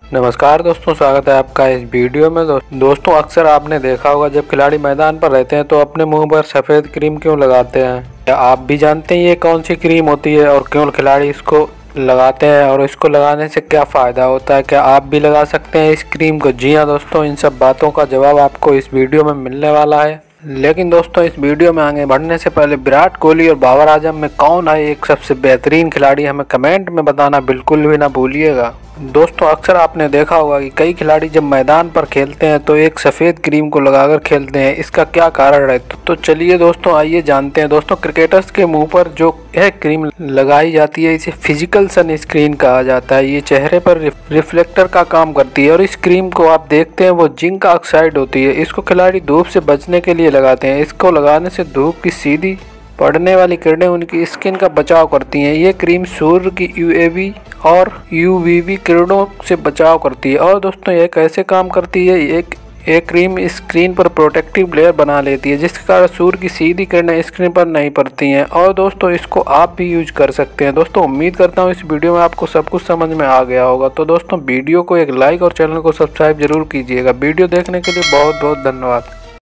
नमस्कार दोस्तों, स्वागत है आपका इस वीडियो में। दोस्तों अक्सर आपने देखा होगा जब खिलाड़ी मैदान पर रहते हैं तो अपने मुंह पर सफ़ेद क्रीम क्यों लगाते हैं। क्या आप भी जानते हैं ये कौन सी क्रीम होती है और क्यों खिलाड़ी इसको लगाते हैं और इसको लगाने से क्या फ़ायदा होता है? क्या आप भी लगा सकते हैं इस क्रीम को? जी हाँ दोस्तों, इन सब बातों का जवाब आपको इस वीडियो में मिलने वाला है। लेकिन दोस्तों इस वीडियो में आगे बढ़ने से पहले विराट कोहली और बाबर आजम में कौन है एक सबसे बेहतरीन खिलाड़ी, हमें कमेंट में बताना बिल्कुल भी ना भूलिएगा। दोस्तों अक्सर आपने देखा होगा कि कई खिलाड़ी जब मैदान पर खेलते हैं तो एक सफ़ेद क्रीम को लगाकर खेलते हैं। इसका क्या कारण है? तो चलिए दोस्तों आइए जानते हैं। दोस्तों क्रिकेटर्स के मुंह पर जो यह क्रीम लगाई जाती है इसे फिजिकल सन स्क्रीन कहा जाता है। ये चेहरे पर रिफ्लेक्टर का काम करती है और इस क्रीम को आप देखते हैं वो जिंक ऑक्साइड होती है। इसको खिलाड़ी धूप से बचने के लिए लगाते हैं। इसको लगाने से धूप की सीधी पड़ने वाली किरणें उनकी स्किन का बचाव करती हैं। ये क्रीम सूर्य की यूएवी और यूवीवी किरणों से बचाव करती है। और दोस्तों यह कैसे काम करती है? एक क्रीम स्क्रीन पर प्रोटेक्टिव लेयर बना लेती है जिसके कारण सूर्य की सीधी किरणें स्क्रीन पर नहीं पड़ती हैं। और दोस्तों इसको आप भी यूज कर सकते हैं। दोस्तों उम्मीद करता हूँ इस वीडियो में आपको सब कुछ समझ में आ गया होगा। तो दोस्तों वीडियो को एक लाइक और चैनल को सब्सक्राइब जरूर कीजिएगा। वीडियो देखने के लिए बहुत बहुत धन्यवाद।